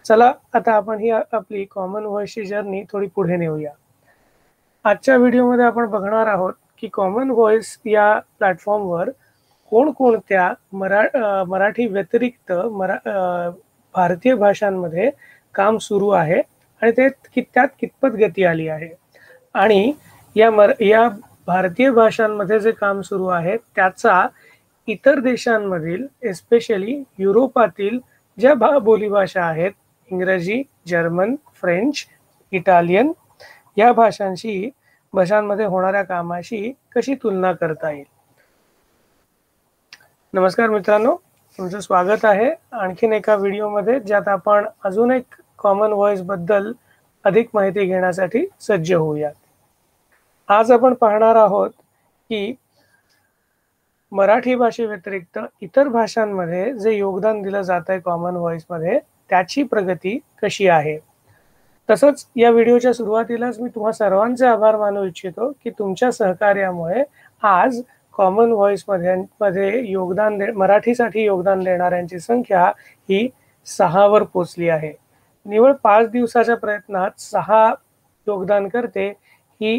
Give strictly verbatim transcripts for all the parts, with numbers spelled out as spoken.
चला आता आपण ही आपली कॉमन व्हॉइसची जर्नी थोडी पुढे नेऊया। आजच्या व्हिडिओमध्ये आपण बघणार आहोत की कॉमन व्हॉइस या प्लॅटफॉर्मवर कोणकोणत्या मरा मराठी व्यतिरिक्त मरा भारतीय भाषांमध्ये काम सुरू आहे आणि ते कि त्यात कितपत गती आली आहे आणि या मर या भारतीय भाषांमध्ये जे काम सुरू आहे त्याचा इतर देशांमधील एस्पेशली युरोपातील ज्या भा बोलीभाषा आहेत इंग्रजी, जर्मन, फ्रेंच, इटालियन या भाषांशी भाषांमध्ये होणाऱ्या कामाशी कशी तुलना करता येईल। नमस्कार मित्रांनो, तुमचं स्वागत आहे आणखीन एका व्हिडिओमध्ये ज्यात आपण अजून एक कॉमन व्हॉइस बद्दल अधिक माहिती घेण्यासाठी सज्ज होऊयात। आज आपण पाहणार आहोत की मराठी भाषेव्यतिरिक्त इतर भाषांमध्ये जे योगदान दिलं जात आहे कॉमन व्हॉइसमध्ये त्याची प्रगती कशी आहे। तसंच या व्हिडिओच्या सुरुवातीलाच मी तुम्हा सर्वांचे आभार मानू इच्छितो की तुमच्या सहकार्यामुळे आज कॉमन व्हॉइसमध्ये मध्ये योगदान दे मराठीसाठी योगदान देणाऱ्यांची संख्या ही सहावर पोचली आहे। निवळ पाच दिवसाच्या प्रयत्नात सहा योगदान करते ही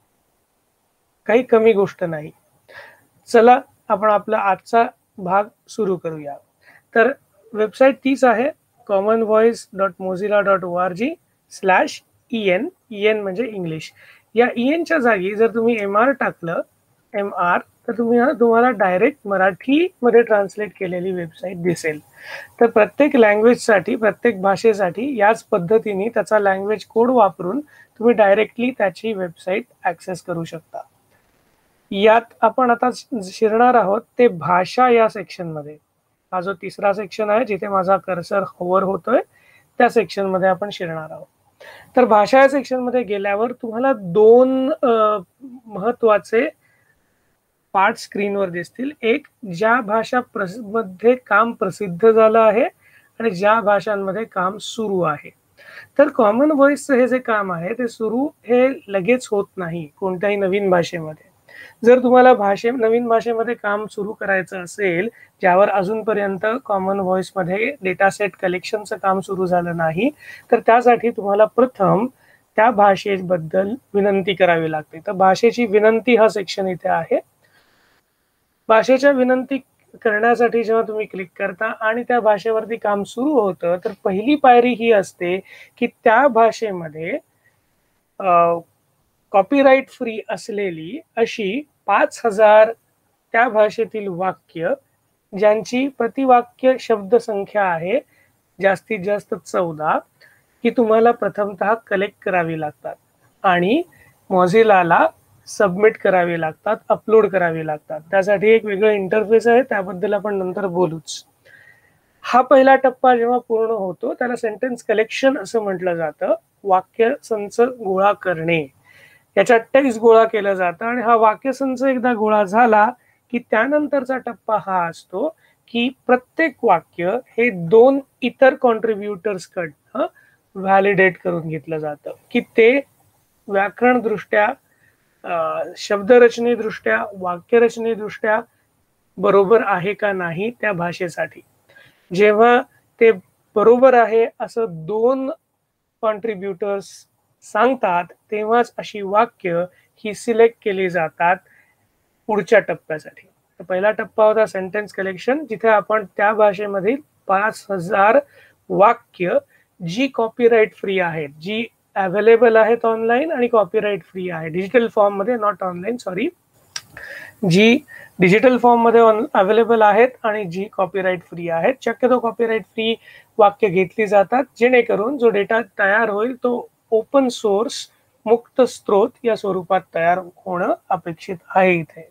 काही कमी गोष्ट नाही। चला आपण आपला आजचा भाग सुरू करूया। तर वेबसाईट तीच आहे common voice dot Mozilla dot O R G slash E N E N म्हणजे इंग्लिश। या ई एनच्या जागी जर तुम्ही एम आर टाकलं एम आर तर तुम्ही तुम्हाला डायरेक्ट मराठीमध्ये ट्रान्सलेट केलेली वेबसाईट दिसेल। तर प्रत्येक लँग्वेजसाठी प्रत्येक भाषेसाठी याच पद्धतीने त्याचा लँग्वेज कोड वापरून तुम्ही डायरेक्टली त्याची वेबसाईट ॲक्सेस करू शकता। यात आपण आता शिरणार आहोत ते भाषा या सेक्शनमध्ये। हा जो तिसरा सेक्शन आहे जिथे माझा कर्सर होवर होतोय त्या सेक्शनमध्ये आपण शिरणार आहोत। तर भाषा या सेक्शनमध्ये गेल्यावर तुम्हाला दोन महत्त्वाचे पार्ट स्क्रीनवर दिसतील। एक ज्या भाषा मध्ये काम प्रसिद्ध झालं आहे आणि ज्या भाषांमध्ये काम सुरू आहे। तर कॉमन व्हॉइसचं हे जे काम आहे ते सुरू हे लगेच होत नाही कोणत्याही नवीन भाषेमध्ये। जर तुम्हाला भाषे नवीन भाषेमध्ये काम सुरू करायचं असेल ज्यावर अजूनपर्यंत कॉमन व्हॉइसमध्ये डेटा सेट कलेक्शनचं काम सुरू झालं नाही तर त्यासाठी तुम्हाला प्रथम त्या भाषेबद्दल विनंती करावी लागते। तर भाषेची विनंती हा सेक्शन इथे आहे। भाषेच्या विनंती करण्यासाठी जेव्हा तुम्ही क्लिक करता आणि त्या भाषेवरती काम सुरू होतं तर पहिली पायरी ही असते की त्या भाषेमध्ये कॉपीराइट फ्री असलेली अशी पाच हजार त्या भाषेतील वाक्य ज्यांची प्रतिवाक्य शब्द संख्या आहे जास्तीत जास्त चौदा ही तुम्हाला प्रथमतः कलेक्ट करावी लागतात आणि मोझिलाला सबमिट करावी लागतात, अपलोड करावी लागतात। त्यासाठी एक वेगळं इंटरफेस आहे, त्याबद्दल आपण नंतर बोलूच। हा पहिला टप्पा जेव्हा पूर्ण होतो त्याला सेंटेन्स कलेक्शन असं म्हटलं जातं। वाक्य संच गोळा करणे, याच्यात टेक्स्ट गोळा केलं जातं आणि हा वाक्यसंच एकदा गोळा झाला की त्यानंतरचा टप्पा हा असतो की प्रत्येक वाक्य हे दोन इतर कॉन्ट्रीब्युटर्स कडनं व्हॅलिडेट करून घेतलं जातं की ते व्याकरणदृष्ट्या शब्दरचनेदृष्ट्या वाक्यरचनेदृष्ट्या बरोबर आहे का नाही त्या भाषेसाठी। जेव्हा ते बरोबर आहे असं दोन कॉन्ट्रीब्युटर्स सांगतात तेव्हाच अशी वाक्य ही सिलेक्ट केली जातात पुढच्या टप्प्यासाठी। तर पहिला टप्पा होता सेंटेन्स कलेक्शन जिथे आपण त्या भाषेमधील पाच हजार वाक्य जी कॉपीराइट फ्री आहेत, जी अवेलेबल आहेत ऑनलाईन आणि कॉपीराइट फ्री आहे डिजिटल फॉर्म मध्ये, नॉट ऑनलाईन सॉरी, जी डिजिटल फॉर्म मध्ये अवेलेबल आहेत आणि जी कॉपीराइट फ्री आहेत। शक्यतो कॉपीराइट फ्री वाक्य घेतली जातात जेणेकरून जो डेटा तयार होईल तो ओपन सोर्स मुक्त स्त्रोत या स्वरूपात तयार होणं अपेक्षित आहे इथे।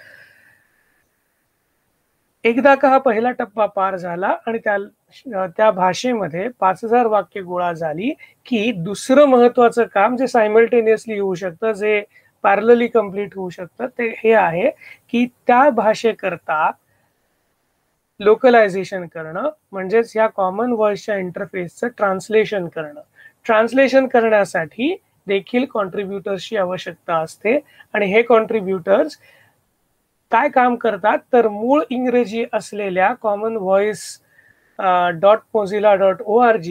एकदा का हा पहिला टप्पा पार झाला आणि त्या त्या भाषेमध्ये पाच हजार वाक्य गोळा झाली की दुसरं महत्वाचं काम जे सायमल्टेनियसली होऊ शकतं, जे पॅरलली कंप्लीट होऊ शकतं, ते हे आहे की त्या भाषेकरता लोकलायझेशन करणं म्हणजेच या कॉमन व्हॉइसच्या इंटरफेसचं ट्रान्सलेशन करणं। ट्रान्सलेशन करण्यासाठी देखील कॉन्ट्रीब्युटर्सची आवश्यकता असते आणि हे कॉन्ट्रीब्युटर्स काय काम करतात तर मूळ इंग्रजी असलेल्या common voice dot Mozilla dot O R G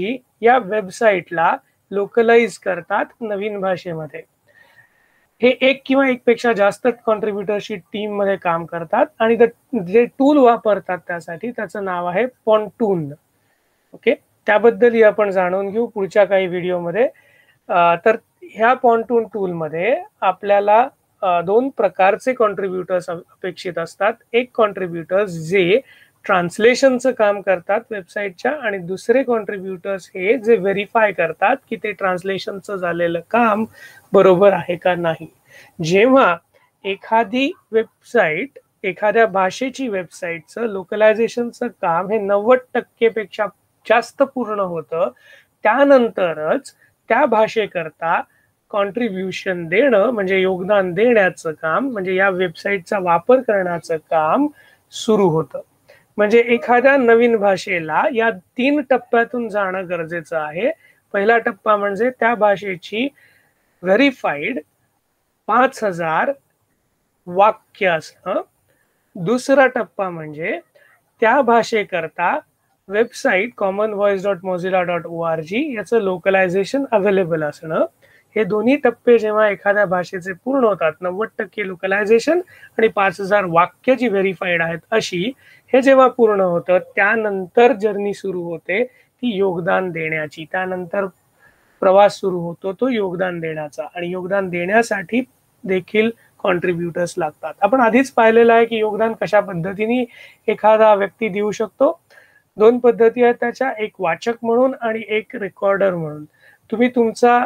या वेबसाईटला लोकलाइज करतात नवीन भाषेमध्ये. हे एक किंवा एकपेक्षा जास्त कॉन्ट्रीब्युटर्सची टीम मध्ये काम करतात आणि जे टूल वापरतात त्यासाठी त्याचं नाव आहे पॉन्टून. ओके, त्याबद्दल आपण जाणून घेऊ पुढच्या काही व्हिडिओमध्ये. तर ह्या पॉन्टून टूल मध्ये आपल्याला दोन प्रकारचे कॉन्ट्रीब्युटर्स अपेक्षित असतात. एक कॉन्ट्रीब्युटर्स जे ट्रान्सलेशनचं काम करतात वेबसाईटच्या आणि दुसरे कॉन्ट्रीब्युटर्स हे जे व्हेरीफाय करतात की ते ट्रान्सलेशनचं झालेलं काम बरोबर आहे का नाही. जेव्हा एखादी वेबसाईट एखाद्या भाषेची वेबसाईटचं लोकलायझेशनचं काम हे नव्वद टक्के पेक्षा जास्त पूर्ण होतं त्यानंतरच त्या भाषेकरता कॉन्ट्रीब्युशन देणं म्हणजे योगदान देण्याचं काम म्हणजे या वेबसाईटचा वापर करण्याचं काम सुरू होतं. म्हणजे एखाद्या नवीन भाषेला या तीन टप्प्यातून जाणं गरजेचं आहे. पहिला टप्पा म्हणजे त्या भाषेची व्हेरीफाईड पाच हजार वाक्य असणं. दुसरा टप्पा म्हणजे त्या भाषेकरता website common voice dot Mozilla dot O R G याचं लोकलायझेशन अवेलेबल असणं. हे दोन्ही टप्पे जेव्हा एखाद्या भाषेचे पूर्ण होतात नव्वद टक्के लोकलायझेशन आणि पाच हजार वाक्य जी व्हेरीफाईड आहेत अशी हे जेव्हा पूर्ण होतं त्यानंतर जर्नी सुरू होते ती योगदान देण्याची. त्यानंतर प्रवास सुरू होतो तो योगदान देण्याचा आणि योगदान देण्यासाठी देखील कॉन्ट्रीब्युटर्स लागतात. आपण आधीच पाहिलेलं आहे की योगदान कशा पद्धतीने एखादा व्यक्ती देऊ शकतो. दोन पद्धती आहेत त्याच्या, एक वाचक म्हणून आणि एक रेकॉर्डर म्हणून. तुम्ही तुमचा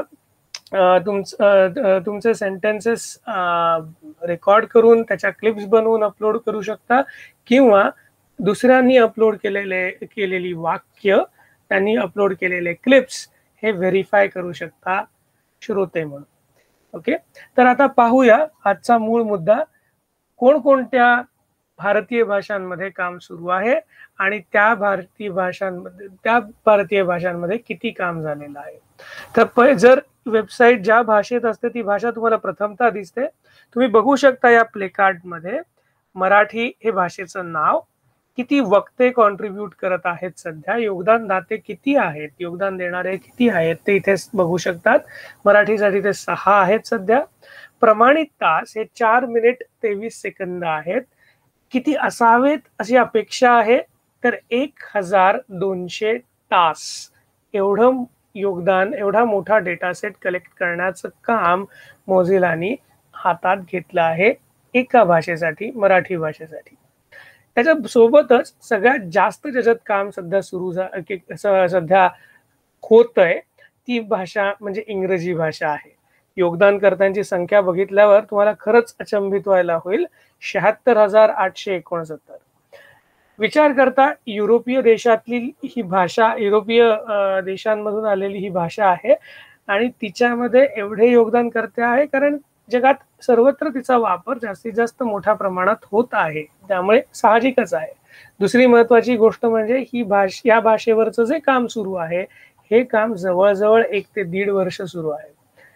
तुमचं तुमचे सेंटेन्सेस रेकॉर्ड करून त्याच्या क्लिप्स बनवून अपलोड करू शकता किंवा दुसऱ्यांनी अपलोड केलेले केलेली वाक्य त्यांनी अपलोड केलेले क्लिप्स हे व्हेरीफाय करू शकता श्रोते म्हणून. ओके, तर आता पाहूया आजचा मूळ मुद्दा. कोणकोणत्या भारतीय भाषांमध्ये काम सुरू आहे आणि त्या भारतीय भाषांमध्ये त्या भारतीय भाषांमध्ये किती काम झालेलं आहे. तर जर वेबसाईट ज्या भाषेत असते ती भाषा तुम्हाला प्रथमतः दिसते. तुम्ही बघू शकता या प्ले कार्ड मध्ये मराठी हे भाषेचं नाव, किती वक्ते कॉन्ट्रीब्यूट करत आहेत सध्या, योगदान दाते किती आहेत, योगदान देणारे किती आहेत ते इथे बघू शकतात. मराठीसाठी ते सहा आहेत सध्या. प्रमाणित तास हे चार मिनिट तेवीस सेकंद आहेत. किती असावेत अशी अपेक्षा आहे तर एक हजार दोनशे तास एवढं योगदान एवढा मोठा डेटा सेट कलेक्ट करण्याचं काम मोझिलानी हातात घेतलं आहे एका भाषेसाठी, मराठी भाषेसाठी. त्याच्या सोबतच सगळ्यात जास्त ज्याच्यात काम सध्या सुरू सध्या होतंय ती भाषा म्हणजे इंग्रजी भाषा आहे. योगदानकर्त्यांची संख्या बघितल्यावर तुम्हाला खरंच अचंबित व्हायला होईल. शहात्तर हजार आठशे एकोणसत्तर. विचार करता युरोपीय देशातली ही भाषा, युरोपीय देशांमधून आलेली ही भाषा आहे आणि तिच्यामध्ये एवढे योगदानकर्ते आहे कारण जगात सर्वत्र तिचा वापर जास्तीत जास्त मोठ्या प्रमाणात होत आहे, त्यामुळे साहजिकच आहे. दुसरी महत्वाची गोष्ट म्हणजे ही भाषा या भाषेवरचं जे काम सुरू आहे हे काम जवळजवळ एक ते दीड वर्ष सुरू आहे.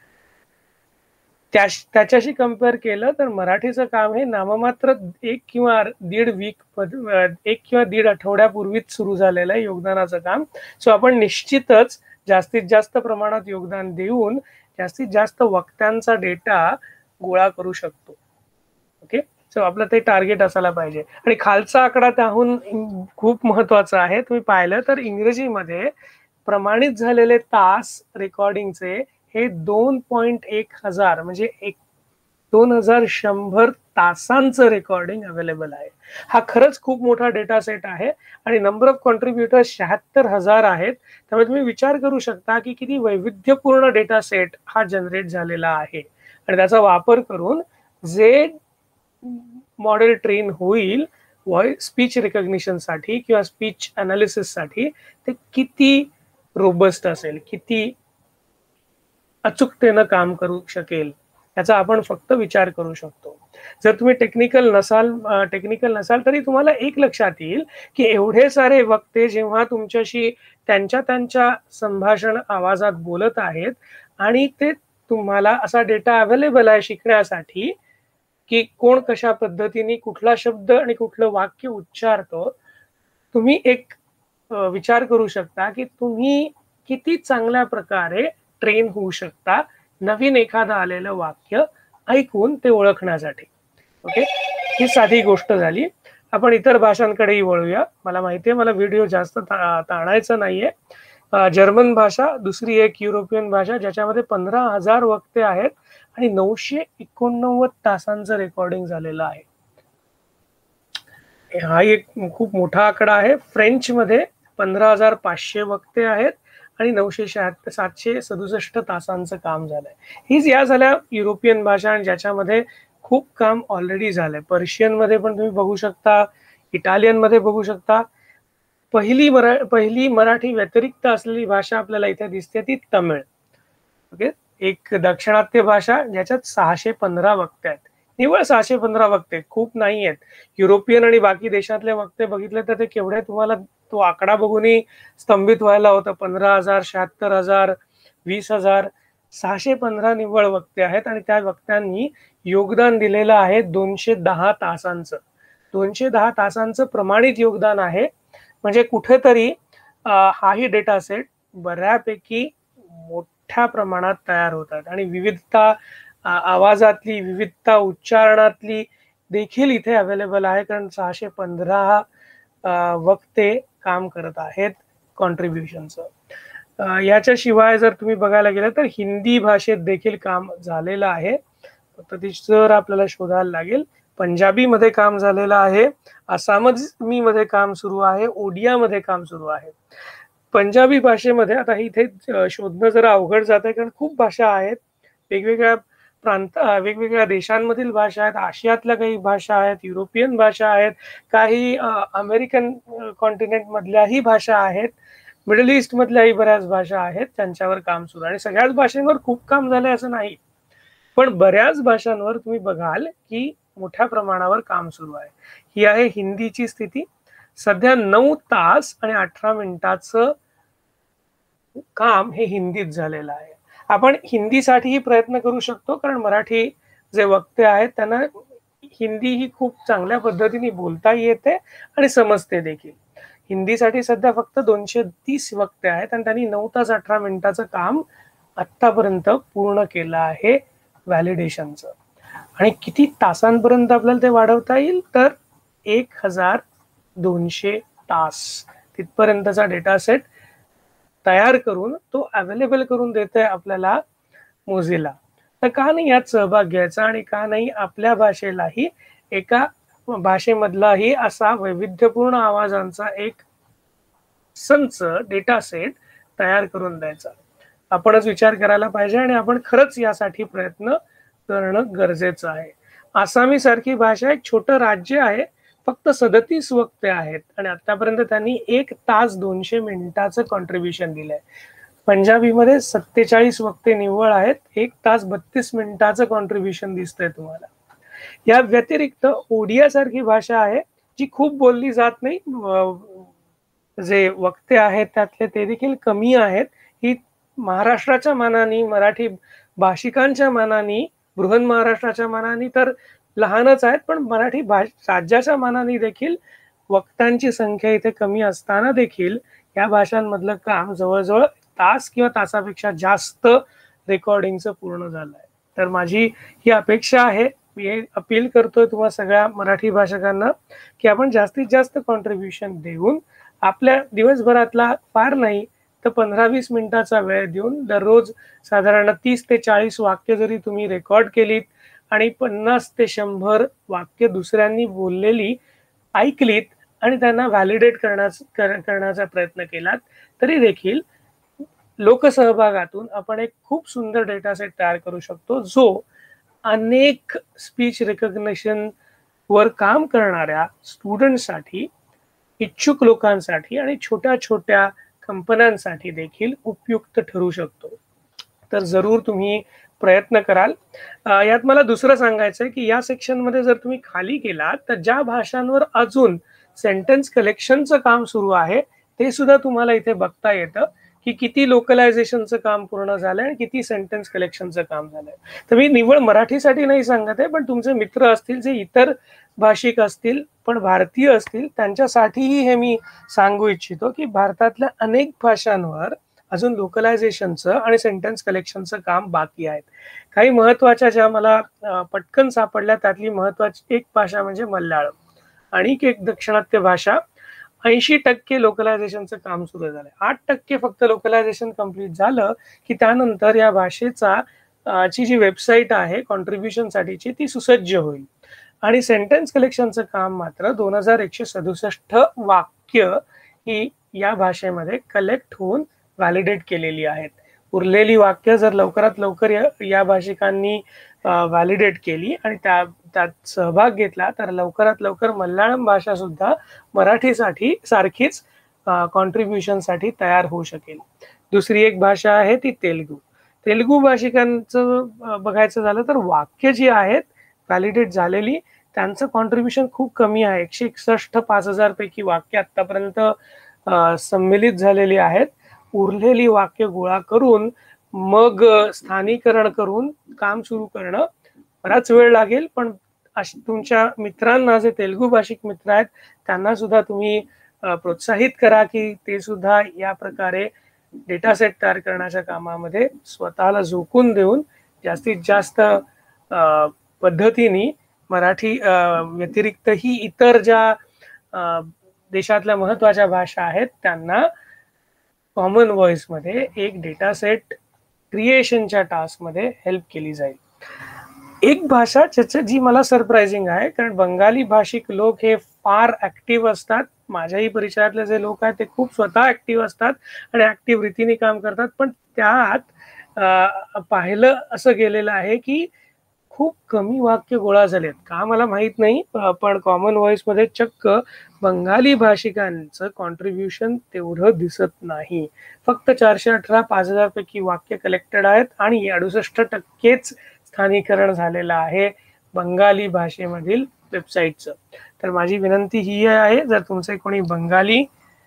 त्या त्याच्याशी कम्पेअर केलं तर मराठीचं काम हे नाममात्र एक किंवा दीड वीक एक किंवा दीड आठवड्यापूर्वीच सुरू झालेलं आहे योगदानाचं काम. सो आपण निश्चितच जास्तीत जास्त प्रमाणात योगदान देऊन जास्तीत जास्त वक्त्यांचा डेटा गोळा करू शकतो. ओके, सो आपलं ते टार्गेट असायला पाहिजे. आणि खालचा आकडा त्याहून खूप महत्वाचा आहे. तुम्ही पाहिलं तर इंग्रजीमध्ये प्रमाणित झालेले तास रेकॉर्डिंगचे हे दोन पॉइंट एक हजार म्हणजे एक दोन हजार शंभर तासांचं रेकॉर्डिंग अवेलेबल आहे. हा खरंच खूप मोठा डेटा सेट आहे आणि नंबर ऑफ कॉन्ट्रीब्युटर्स शहात्तर हजार आहेत. त्यामुळे तुम्ही विचार करू शकता की किती वैविध्यपूर्ण डेटा सेट हा जनरेट झालेला आहे आणि त्याचा वापर करून जे मॉडेल ट्रेन होईल व्हॉइस स्पीच रिकग्निशन साठी किंवा स्पीच अनालिसिस साठी ते किती रोबस्ट असेल, किती अचूकतेनं काम करू शकेल याचा आपण फक्त विचार करू शकतो. जर तुम्ही टेक्निकल नसाल टेक्निकल नसाल तरी तुम्हाला एक लक्षात येईल की एवढे सारे वक्ते जेव्हा तुमच्याशी त्यांच्या त्यांच्या संभाषण आवाजात बोलत आहेत आणि ते तुम्हाला असा डेटा अवेलेबल आहे शिकण्यासाठी की कोण कशा पद्धतीने कुठला शब्द आणि कुठलं वाक्य उच्चारतो. तुम्ही एक विचार करू शकता की तुम्ही किती चांगल्या प्रकारे ट्रेन होऊ शकता नवीन एखादं आलेलं वाक्य ऐकून ते ओळखण्यासाठी. ओके, ही साधी गोष्ट झाली. आपण इतर भाषांकडेही वळूया. मला माहिती आहे मला व्हिडिओ जास्त ताणायचा नाहीये. जर्मन भाषा दुसरी एक युरोपियन भाषा ज्याच्यामध्ये पंधरा हजार वक्ते आहेत आणि नऊशे एकोणनव्वद तासांचं रेकॉर्डिंग झालेलं आहे. हा एक खूप मोठा आकडा आहे. फ्रेंच मध्ये पंधरा हजार पाचशे वक्ते आहेत आणि नऊशे शहात्तर सातशे सदुसष्ट तासांचं काम झालंय. हीच या झाल्या युरोपियन भाषा आणि ज्याच्यामध्ये खूप काम ऑलरेडी झालंय. पर्शियन मध्ये पण तुम्ही बघू शकता, इटालियन मध्ये बघू शकता. पहिली मरा पहिली मराठी व्यतिरिक्त असलेली भाषा आपल्याला इथे दिसते ती तमिळ. ओके, एक दाक्षिणात्य भाषा ज्याच्यात सहाशे पंधरा वक्ते आहेत. निव्वळ सहाशे पंधरा वक्ते, खूप नाही आहेत. युरोपियन आणि बाकी देशातले वक्ते बघितले तर ते केवढे तुम्हाला तो आकडा बघूनही स्तंभित व्हायला होतं. पंधरा हजार, शहात्तर हजार, वीस हजार, सहाशे पंधरा निव्वळ वक्ते आहेत आणि त्या वक्त्यांनी योगदान दिलेलं आहे दोनशे दहा तासांचं. दोनशे दहा तासांचं प्रमाणित योगदान आहे. म्हणजे कुठेतरी हाही डेटा सेट बऱ्यापैकी मोठ्या प्रमाणात तयार होतात आणि विविधता आवाजातली, विविधता उच्चारणातली देखील इथे अवेलेबल आहे. कारण सहाशे पंधरा वक्ते काम करत आहेत कॉन्ट्रीब्युशनचं. याच्याशिवाय जर तुम्ही बघायला गेलं तर हिंदी भाषेत देखील काम झालेलं आहे. फक्त ती जर आपल्याला शोधायला लागेल. पंजाबी मध्ये काम झालेलं आहे, आसामी मध्ये काम सुरू आहे, ओडिया मध्ये काम सुरू आहे. पंजाबी भाषेमध्ये आता इथे शोधणं जरा अवघड जात आहे कारण खूप भाषा आहेत, वेगवेगळ्या प्रांत वेगवेगळ्या देशांमधील भाषा आहेत, आशियातल्या काही भाषा आहेत, युरोपियन भाषा आहेत, काही अमेरिकन कॉन्टिनेंट मधल्याही भाषा आहेत, मिडल ईस्ट मधल्याही बऱ्याच भाषा आहेत त्यांच्यावर काम सुरू. आणि सगळ्याच भाषांवर खूप काम झालंय असं नाही, पण बऱ्याच भाषांवर तुम्ही बघाल की मोठ्या प्रमाणावर काम सुरू आहे. ही आहे हिंदीची स्थिती. सध्या नऊ तास आणि अठरा मिनिटाचं काम हे हिंदीत झालेलं आहे. आपण हिंदीसाठीही प्रयत्न करू शकतो कारण मराठी जे वक्ते आहेत त्यांना हिंदी ही खूप चांगल्या पद्धतीने बोलता येते आणि समजते देखील. हिंदीसाठी सध्या फक्त दोनशे तीस वक्ते आहेत आणि त्यांनी नऊ तास अठरा मिनिटाचं काम आतापर्यंत पूर्ण केलं आहे व्हॅलिडेशनचं. आणि किती तासांपर्यंत आपल्याला ते वाढवता येईल तर एक हजार दोनशे तास तिथपर्यंतचा डेटा सेट तयार करून तो अवेलेबल करून देते आपल्याला मोझिला. तर का नाही यात सहभाग घ्यायचा आणि का नाही आपल्या भाषेलाही एका भाषेमधलाही असा वैविध्यपूर्ण आवाजांचा एक संच डेटा सेट तयार करून द्यायचा. आपणच विचार करायला पाहिजे आणि आपण खरंच यासाठी प्रयत्न करणं गरजेचं आहे. आसामी सारखी भाषा एक छोटं राज्य आहे, फक्त सदतीस वक्ते आहेत आणि आतापर्यंत त्यांनी एक तास दोनशे मिनिटाचं कॉन्ट्रीब्युशन दिलंय. पंजाबीमध्ये सत्तेचाळीस वक्ते निव्वळ आहेत, एक तास बत्तीस मिनिटाचं कॉन्ट्रीब्युशन दिसतंय तुम्हाला. या व्यतिरिक्त ओडिया सारखी भाषा आहे जी खूप बोलली जात नाही, जे वक्ते आहेत त्यातले ते देखील कमी आहेत. ही महाराष्ट्राच्या मानाने, मराठी भाषिकांच्या मानाने, बृहन महाराष्ट्राच्या मानाने तर लहानच आहेत, पण मराठी राज्याच्या मानाने देखील वक्त्यांची संख्या इथे कमी असताना देखील या भाषांमधलं काम जवळजवळ तास किंवा तासापेक्षा जास्त रेकॉर्डिंगचं पूर्ण झालंय. तर माझी ही अपेक्षा आहे, मी हे अपील करतोय तुम्हा सगळ्या मराठी भाषकांना की आपण जास्तीत जास्त कॉन्ट्रीब्युशन देऊन आपल्या दिवसभरातला फार नाही तर पंधरा वीस मिनिटाचा वेळ देऊन दररोज साधारण तीस ते चाळीस वाक्य जरी तुम्ही रेकॉर्ड केलीत आणि पन्नास ते शंभर वाक्य दुसऱ्यांनी बोललेली ऐकलीत आणि त्यांना व्हॅलिडेट करण्याचा करण्याचा प्रयत्न केलात तरी देखील लोकसहभागातून आपण एक खूप सुंदर डेटा सेट तयार करू शकतो, जो अनेक स्पीच रेकग्निशन वर काम करणाऱ्या स्टुडंटसाठी, इच्छुक लोकांसाठी आणि छोट्या छोट्या कंपन्यांसाठी देखील उपयुक्त ठरू शकतो. तर जरूर तुम्ही प्रयत्न कराल. यात मला दुसरं सांगायचं आहे की या सेक्शनमध्ये जर तुम्ही खाली गेलात तर ज्या भाषांवर अजून सेंटेन्स कलेक्शनचं काम सुरू आहे ते सुद्धा तुम्हाला इथे बघता येतं की किती लोकलायझेशनचं काम पूर्ण झालंय आणि किती सेंटेन्स कलेक्शनचं काम झालंय. तर मी निव्वळ मराठीसाठी नाही सांगत आहे, पण तुमचे मित्र असतील जे इतर भाषिक असतील पण भारतीय असतील त्यांच्यासाठीही हे मी सांगू इच्छितो की भारतातल्या अनेक भाषांवर अजून लोकलायझेशनचं आणि सेंटेन्स कलेक्शनचं काम बाकी आहेत. काही महत्त्वाच्या ज्या मला अ, पटकन सापडल्या त्यातली महत्त्वाची एक भाषा म्हणजे मल्याळम. आणिक एक दाक्षिणात्य भाषा ऐंशी टक्के लोकलायझेशनचं काम सुरू झालंय. आठ टक्के फक्त लोकलायझेशन कंप्लीट झालं, की त्यानंतर या भाषेचा अ, ची जी वेबसाईट आहे कॉन्ट्रिब्युशनसाठीची ती सुसज्ज होईल. आणि सेंटेन्स कलेक्शनचं काम मात्र दोन हजार एकशे सदुसष्ट वाक्य ही या भाषेमध्ये कलेक्ट होऊन व्हॅलिडेट केलेली आहेत. उरलेली वाक्य जर लवकरात लवकर या या भाषिकांनी व्हॅलिडेट केली आणि त्या त्यात सहभाग घेतला तर लवकरात लवकर मल्याळम भाषा सुद्धा मराठीसाठी सारखीच कॉन्ट्रिब्युशनसाठी तयार होऊ शकेल. दुसरी एक भाषा आहे ती तेलुगू. तेलुगू भाषिकांचं बघायचं झालं तर वाक्य जी आहेत व्हॅलिडेट झालेली त्यांचं कॉन्ट्रिब्युशन खूप कमी आहे. एकशे एकसष्ट पाच हजार पैकी वाक्य आतापर्यंत संमिलित झालेली आहेत. उरलेली वाक्य गोळा करून मग स्थानिकरण करून काम सुरू करणं बराच वेळ लागेल. पण तुमच्या मित्रांना जे तेलुगू भाषिक मित्र आहेत त्यांना सुद्धा तुम्ही प्रोत्साहित करा की ते सुद्धा या प्रकारे डेटा सेट तयार करण्याच्या कामामध्ये स्वतःला झोकून देऊन जास्तीत जास्त पद्धतीने मराठी व्यतिरिक्तही इतर ज्या देशातल्या महत्त्वाच्या भाषा आहेत त्यांना कॉमन व्हॉइस मध्ये एक डेटा सेट क्रिएशनच्या टास्कमध्ये हेल्प केली जाईल. एक भाषा ज्याची जी मला सरप्राइजिंग आहे, कारण बंगाली भाषिक लोक हे फार ऍक्टिव्ह असतात. माझ्याही परिचयातले जे लोक आहेत ते खूप स्वतः ऍक्टिव्ह असतात आणि ऍक्टिव्ह रीतीने काम करतात. पण त्यात पाहिलं असं गेलेलं आहे की खूप कमी वाक्य गोळा झालेत. का मला माहित नाही, पण कॉमन व्हॉइस मध्ये चक्क बंगाली भाषिकांचं कॉन्ट्रिब्युशन तेवढं दिसत नाही. फक्त चारशे अठरा पाच हजार पैकी वाक्य कलेक्टेड आहेत आणि अडुसष्ट टक्केच स्थानिकरण झालेलं आहे बंगाली भाषेमधील वेबसाईटचं. तर माझी विनंती ही आहे, जर तुमचे कोणी बंगाली,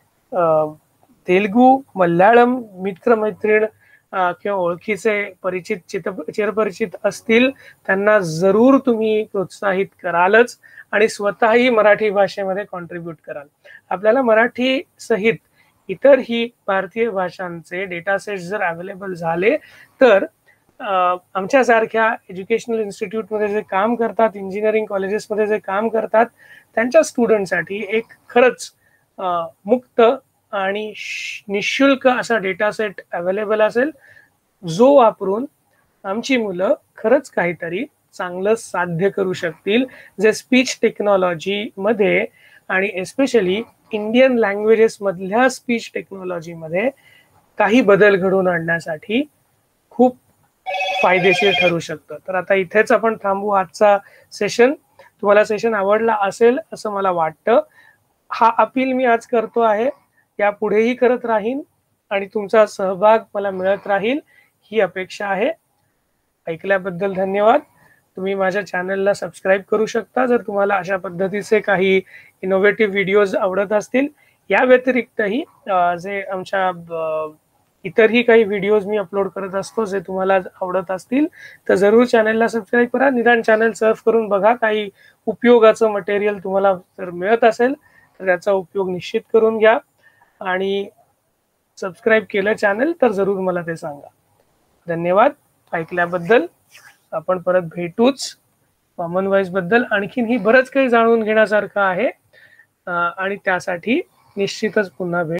तेलुगू, मल्याळम मित्रमैत्रीण किंवा ओळखीचे परिचित चित चिरपरिचित असतील त्यांना जरूर तुम्ही प्रोत्साहित करालच आणि स्वतःही मराठी भाषेमध्ये कॉन्ट्रीब्यूट कराल. आपल्याला मराठी सहित इतरही भारतीय भाषांचे डेटा सेट जर अवेलेबल झाले तर आमच्यासारख्या एज्युकेशनल इन्स्टिट्यूटमध्ये जे काम करतात, इंजिनिअरिंग कॉलेजेसमध्ये जे काम करतात त्यांच्या स्टुडंटसाठी एक खरंच मुक्त आणि निशुल्क असा डेटा सेट अवेलेबल असेल, जो वापरून आमची मुलं खरंच काहीतरी चांगलं साध्य करू शकतील, जे स्पीच टेक्नॉलॉजी मध्ये आणि एस्पेशली इंडियन लँग्वेजेस मधल्या स्पीच टेक्नॉलॉजी मध्ये काही बदल घडवून आणण्यासाठी खूप फायदेशीर ठरू शकतं. तर आता इथेच आपण थांबू आजचा सेशन. तुम्हाला सेशन आवडला असेल असं मला वाटतं. हा अपील मी आज करतो आहे, यापुढेही करत राहीन आणि तुमचा सहभाग मला मिळत राहील ही अपेक्षा आहे. ऐकल्याबद्दल धन्यवाद. तुम्ही माझ्या चॅनलला सबस्क्राईब करू शकता जर तुम्हाला अशा पद्धतीचे काही इनोव्हेटिव्ह व्हिडिओज आवडत असतील. या व्यतिरिक्तही जे आमच्या इतरही काही व्हिडिओज मी अपलोड करत असतो जे तुम्हाला आवडत असतील तर जरूर चॅनलला सबस्क्राईब करा. निदान चॅनल सर्फ करून बघा, काही उपयोगाचं मटेरियल तुम्हाला जर मिळत असेल तर त्याचा उपयोग निश्चित करून घ्या. आणि सबस्क्राईब केलं चॅनल तर जरूर मला ते सांगा. धन्यवाद ऐकल्याबद्दल. आपण परत भेटूच. कॉमन व्हॉइस बद्दल आणखीनही बरंच काही जाणून घेण्यासारखं आहे आणि त्यासाठी निश्चितच पुन्हा भेट.